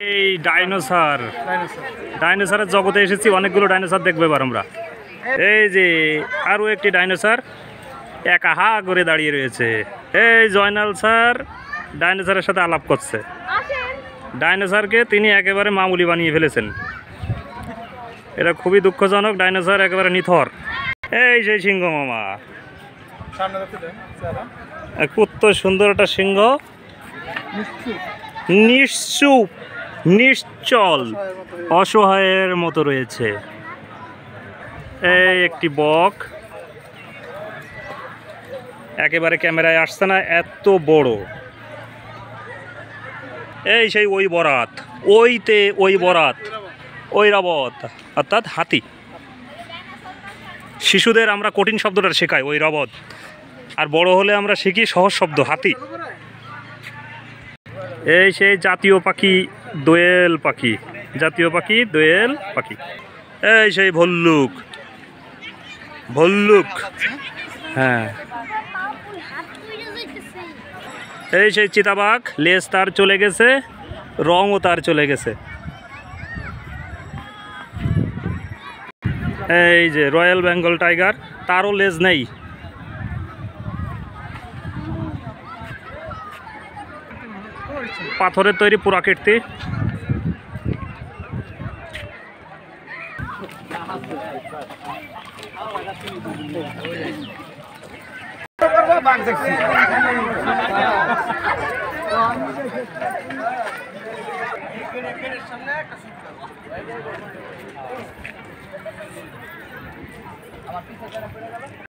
এই ডাইনোসর ডাইনোসরের জগতে এসেছি, অনেকগুলো ডাইনোসর দেখবো এবার আমরা। এই যে আরও একটি ডাইনোসর একা হা করে দাঁড়িয়ে রয়েছে। এই জয়নাল স্যার ডাইনোসরের সাথে আলাপ করছে। ডাইনোসরকে তিনি একেবারে মামুলি বানিয়ে ফেলেছেন। এটা খুবই দুঃখজনক, ডাইনোসর একেবারে নিথর। এই সেই সিংহ মামা, কত সুন্দর একটা সিংহ, নিশ্চুপ নিশ্চল অসহায়ের মতো রয়েছে। এই একটি বক, একেবারে ক্যামেরায় আসছে না, এত বড়। এই সেই ওই বরাত, ওইতে ওই বরাত, ওই রাবত অর্থাৎ হাতি। শিশুদের আমরা কঠিন শব্দটা শেখাই ওই রাবত, আর বড় হলে আমরা শিখি সহজ শব্দ হাতি। এই সেই জাতীয় পাখি দোয়েল পাখি, জাতীয় পাখি দোয়েল পাখি। এই সেই ভল্লুক, ভল্লুক, হ্যাঁ। এই সেই চিতাবাঘ, লেজ তার চলে গেছে, রঙও তার চলে গেছে। এই যে রয়্যাল বেঙ্গল টাইগার, তারও লেজ নেই। পাথরের তৈরি পুরাকীর্তি।